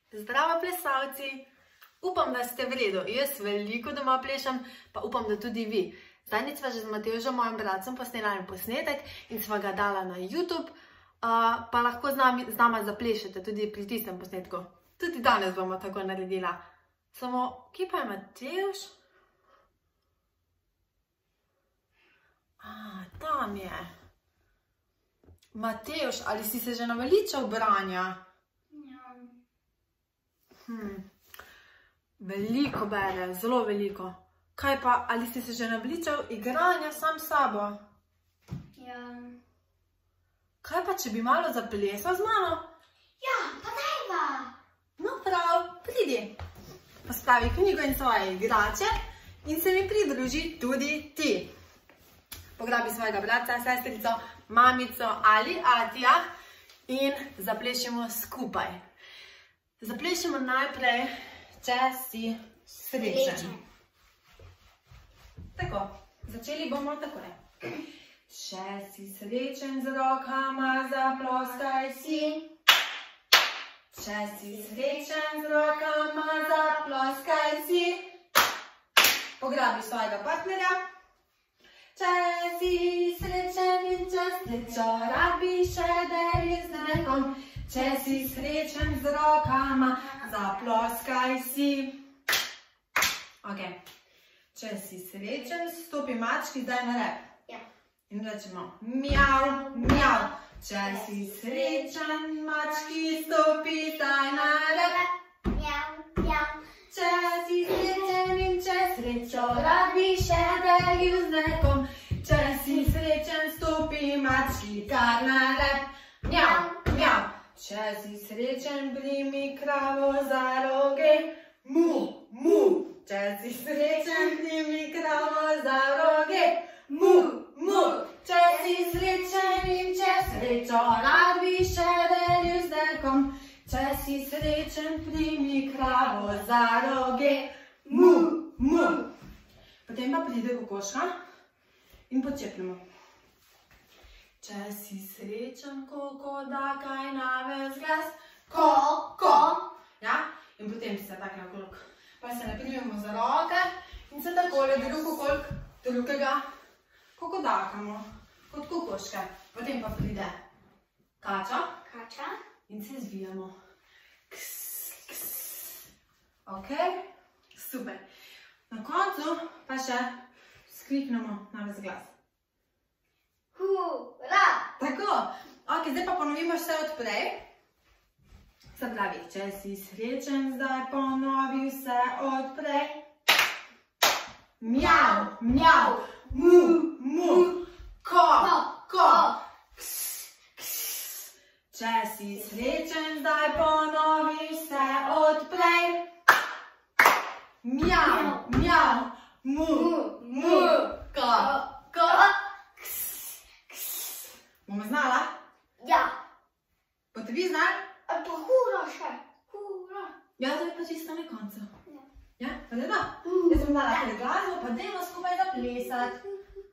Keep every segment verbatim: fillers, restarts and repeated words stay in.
Zdravo plesalci! Upam, da ste v redu. Jaz veliko doma plešem, pa upam, da tudi vi. Zdajnič sva že z Matevžem, mojim bratcem, posnela en posnetek in sva ga dala na YouTube, pa lahko z nama zaplešete tudi pri tistem posnetku. Tudi danes bomo tako naredila. Samo, kje pa je Matevž? A, tam je. Matevž, ali si se že naveličal branja? Hmm. Veliko bere, zelo veliko. Kaj pa, ali si se že naveličal igranja sam s sabo? Ja. Kaj pa, če bi malo zaplesal z mano? Ja, pa dajva. No prav, pridi. Postavi knjigo in svoje igrače in se mi pridruži tudi ti. Pograbi svojega bratca, sestrico, mamico ali atija in zaplešimo skupaj. Zaplešimo najprej, če si srečen. Tako, začeli bomo takole. Če si srečen z rokama, zaploskaj si. Če si srečen z rokama, zaploskaj si. Pograbi svojega partnerja. Če si srečen in če srečo rabi še deli z nekom. Če si srečen z rokama, zaploskaj si. Ok. Če si srečen, stopi mački zdaj na rep. Ja. In rečemo mjav, mjav. Če si srečen, mački, stopi zdaj na rep. Mjav, mjav. Če si srečen in če srečo rabi še delil z nekom. Če si srečen, stopi mački kar na rep. Mjav, mjav. Če si srečen, primi kravo za roge. Mu, mu. Če si srečen, primi kravo za roge. Mu, mu. Če si srečen in če srečo rabi še delil z nekom. Če si srečen, primi kravo za roge. Mu, mu. Potem pa pride kokoška in počepnemo. Če si srečen, koko, da kaj na ves glas. Ko, ko. Ja? In potem se tako nakolk. Pa se naprimemo za roke in se takole drug okolk drugega kokodakamo. Kot kokoške. Potem pa pride kača. Kača. In se zvijamo. Ks, ks. Ok? Super. Na koncu pa še skriknemo na ves glas. Hura! Tako. Ok, zdaj pa ponovimo vse od prej. Se pravi, če si srečen, zdaj ponovi vse od prej. Mjav, mjav. Mu, mu. Ko, ko. Ks, ks. Če si srečen, zdaj ponovi vse od prej. Mjav, mjav. Mu, mu. Ko, ko. Bomo znala? Ja. Boste vi znali? A pa hura še. Hura. Ja, to je pa čisto na koncu. Ja. Ja, pa da da. Jaz sem dala tele glasbo, pa dajmo skupaj zaplesati.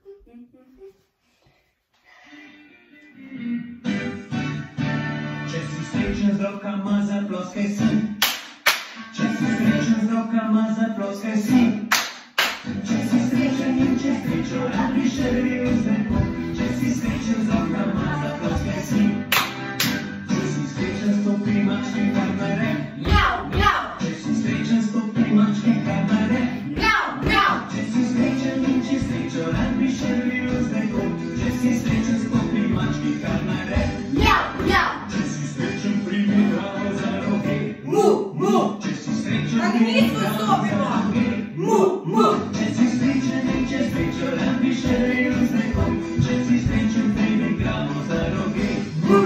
Če si srečen z rokama, zaploskaj si. Če si srečen z rokama, zaploskaj si. Če si srečen in če srečo rabi še delil z nekom. Če si srečen z rokama, zaploskaj si. Če si srečen, stopi mački kar na rep. Mjav, mjav. Če si srečen, stopi mački kar na rep. Mjav, mjav. Če si srečen in če srečo rabi še delil z nekom. Če si srečen, stopi mački kar na rep. Mjav, mjav. Če si srečen, primi kravo za roge. Mu, mu. Če si srečen, Da primi nismo kravo za stopimo. roge. Mu, mu. Če si srečen in če srečo rabi še delil z nekom. Če si srečen, primi kravo za roge. Mu.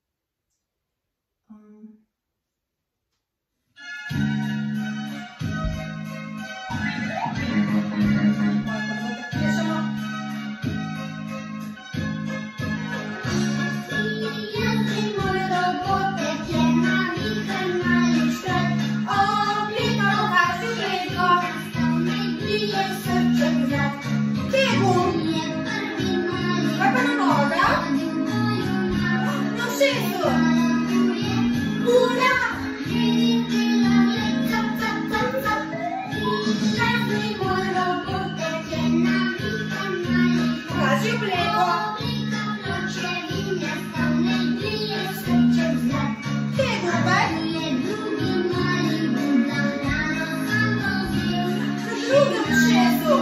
ušesu. Ura! Pokaži obleko. Kje je gubaj? Na drugem ušesu.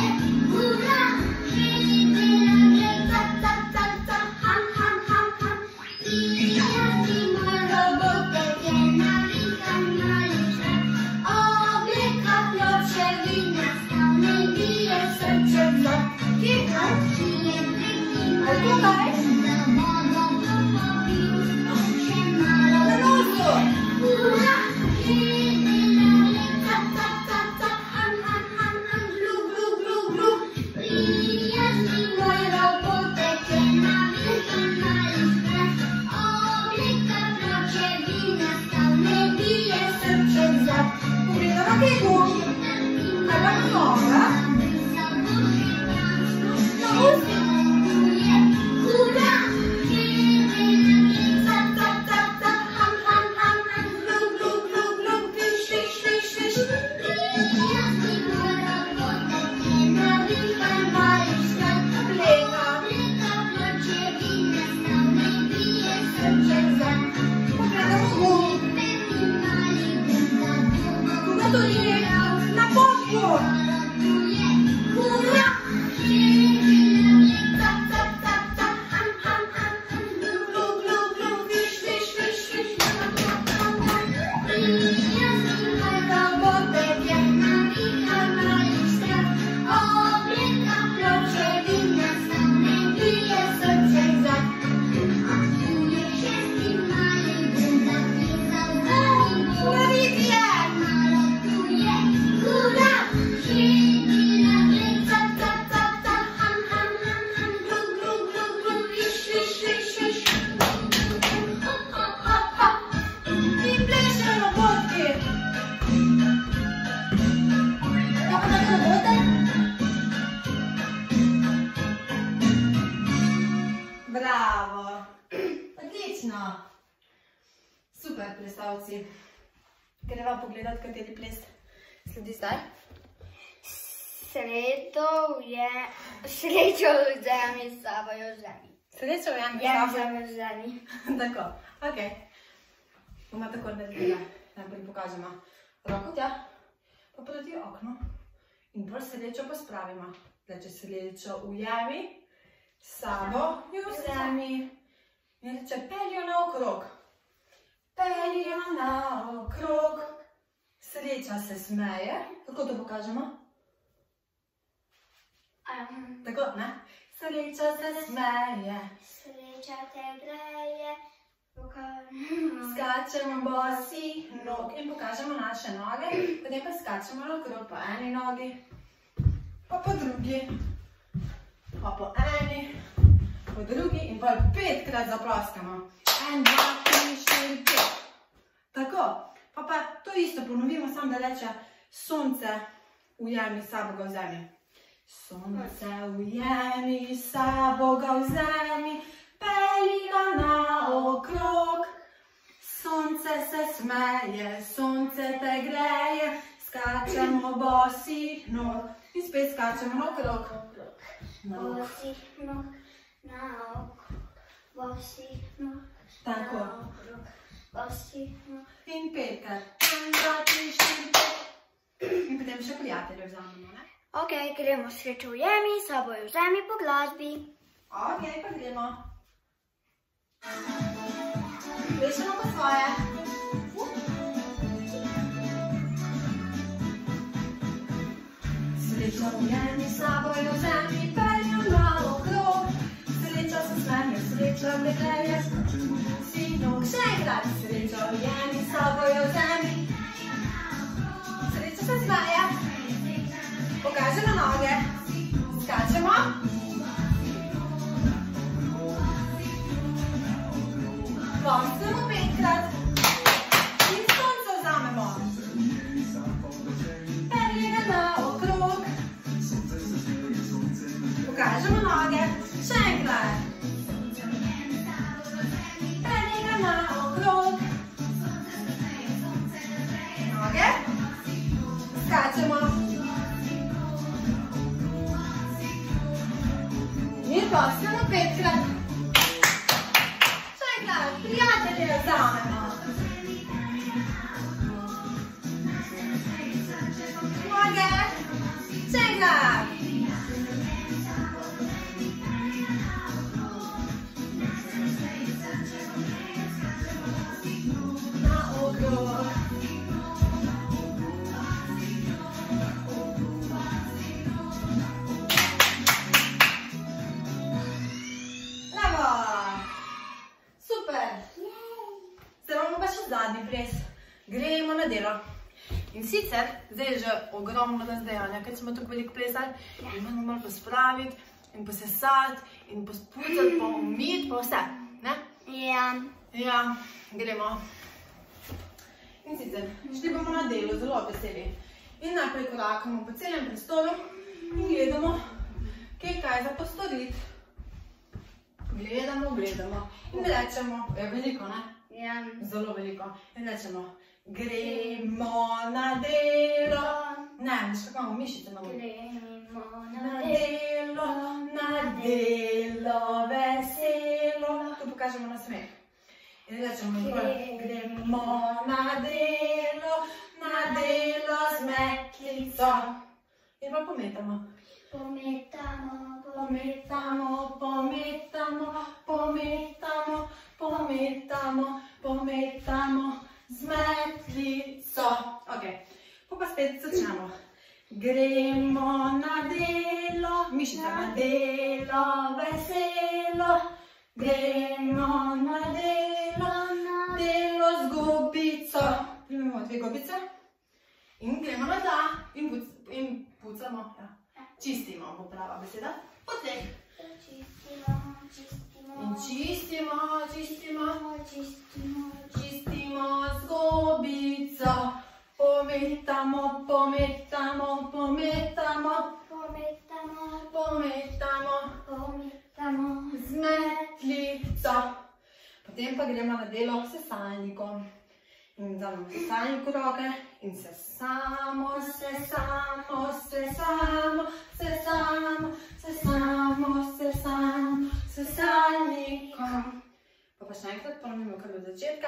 Bravo! Odlično! Super, plesalci. Greva pogledat, kateri ples sledi zdaj. Sredo je... Srečo vzemi s sabo jo vzemi. Srečo vzemi s Ja, sabo? vzemi vzemi. Tako, ok. Bomo tako naredila. Najbolj pokažemo roko tja, pa proti okno. In bolj srečo pospravimo. Zdaj, če srečo ujemi, s sabo jo vzemi. In reče, peljo naokrog. Peljo naokrog. Sreča se smeje. Kako to pokažemo? Um, Tako, ne? Sreča se smeje. Sreča te greje. Skačemo bosi nog in pokažemo naše noge, potem pa skačemo naokrog po eni nogi, pa po drugi, pa po eni, po drugi in pa petkrat zaploskamo. En, dva, tri, štiri, pet. Tako, pa pa to isto ponovimo, samo da reče sonce ujemi, sabo ga vzemi. Sonce ujemi, sabo ga vzemi, pelji ga naokrog. Sonce se smeje, sonce te greje, skačemo bosi nog in spet skačemo naokrog. Bosi nog, naokrog. Bosi nog, Tako. naokrog. Bosi nog. In petkrat. En, dva, tri, štiri, pet. In potem še prijatelje vzamemo, ne? Ok, gremo srečo ujemi, sabo jo vzemi po glasbi. Ok, pa gremo. Plešemo po svoje. Srečo ujemi, sabo jo vzemi, peljo naokrog. Srečo se smeje, srečo me greje, si nog. Še enkrat. Srečo ujemi, sabo jo vzemi. Srečo se smeje. Pokažemo noge. Skačemo. Pomislimo petkrat. In sonce vzamemo. Pelji ga naokrog. Pokažemo noge. Še enkrat. Pelji prijatelje vzamemo. Noge, še enkrat. Na okrog. Bravo. Super. Zdaj imamo pa še zadnji ples. Gremo na delo. In sicer, zdaj je že ogromno razdejanja, ker smo tako veliko plesali, in moramo malo pospraviti, in posesati, in pospucati, pa umiti, pa vse, ne? Ja. Ja, gremo. In sicer, šli bomo na delo, zelo veseli. In najprej korakamo po celem prostoru in gledamo, kje kaj za postoriti. Gledamo, gledamo in rečemo, je veliko, ne? Ja. Zelo veliko. In rečemo, gremo na delo. Ne, veš kako imamo mišice na vodi. Gremo Na delo, na delo, veselo. Tu pokažemo na smeh. In rečemo, gremo na delo, na delo z metlico. In pa pometamo. Pometamo, Pometamo, pometamo, pometamo, pometamo, pometamo z metlico. Ok, pa pa spet začnemo. Gremo na delo, mišica na delo, veselo. Gremo na delo, na delo z gobico. Primemo dve gobice in gremo na ta in, puc, in pucamo. Ja. Čistimo, bo prava beseda. Potem. čistimo, čistimo, In čistimo, čistimo, čistimo, čistimo z gobico. Pometamo, pometamo, pometamo, pometamo, pometamo pometamo, z metlico. Potem pa gremo na delo s sesalnikom. In vzamemo sesalnik v roke in sesamo, sesamo, sesamo, sesamo, sesamo, sesamo, sesalnikom. Pa pa še enkrat ponovimo kar od začetka.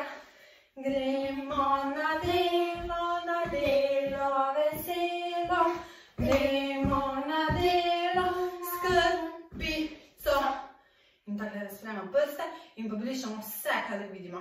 Gremo na delo, na delo, veselo. Gremo na delo s krpico. In tako razpremo prste in pobrišemo vse, kar vidimo.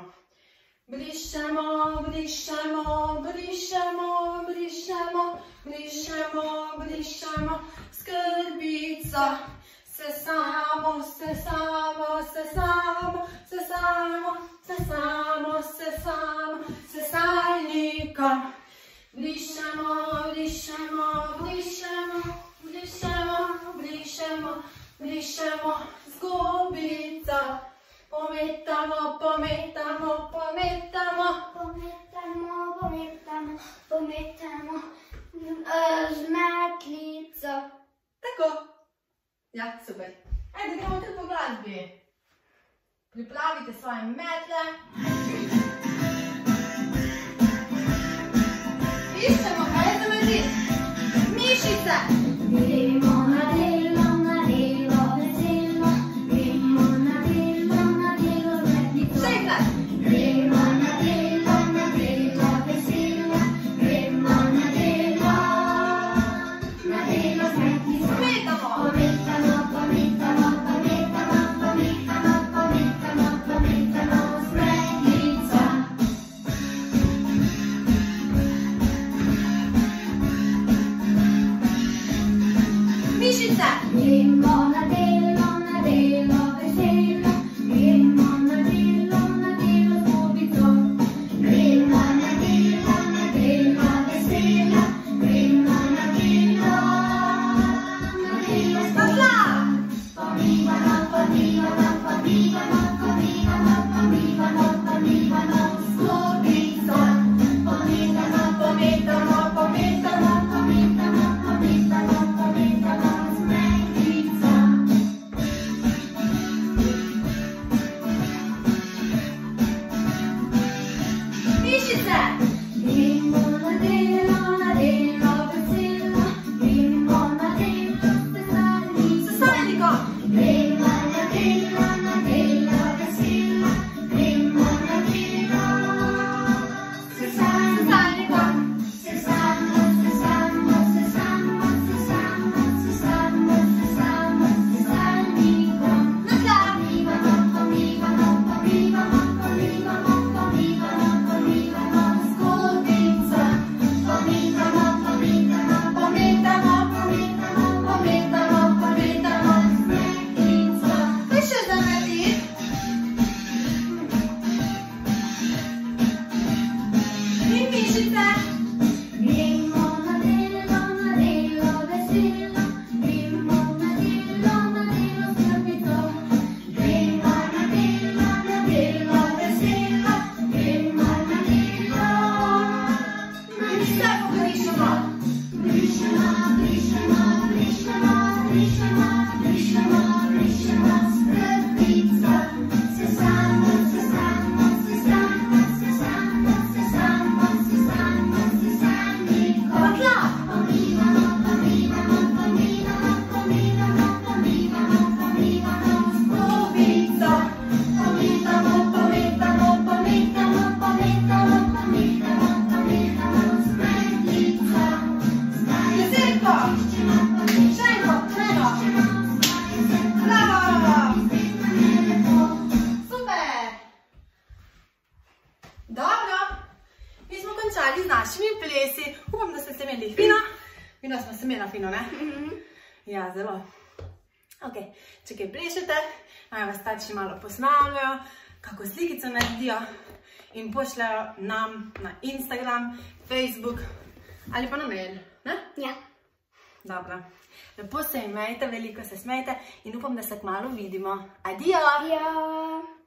Brišemo, brišemo, brišemo, brišemo, brišemo, brišemo s krpico. Sesamo, sesamo, sesamo, sesamo, sesamo, sesamo, sesalnikom. Brišemo, brišemo, brišemo, brišemo, brišemo, brišemo z gobico. Pometamo, pometamo, pometamo, pometamo, pometamo, pometamo z metlico. Tako. Ja, super. Ajde, gremo tudi po glasbi. Pripravite svoje metle. Iščemo, kaj je za mezi? Mišice. Gremo na delo, na delo, veselo. Gremo na delo, na delo, metlico. Še enkrat. Gremo na delo, na delo, veselo. Gremo na delo, na delo z metlico. Pometamo. Pometamo, pometamo, pometamo, pometamo, pometamo, pometamo z metlico. nadaljevali z našimi plesi. Upam, da ste se imeli fino. Vino smo se imela fino, ne? Ja, zelo. Ok, če kaj plešete, naj vas starši malo posnamajo, kako slikico naredijo in pošljajo nam na Instagram, Facebook ali pa na mail, ne? Ja. Dobro. Lepo se imejte, veliko se smejte in upam, da se kmalu vidimo. Adijo! Ja.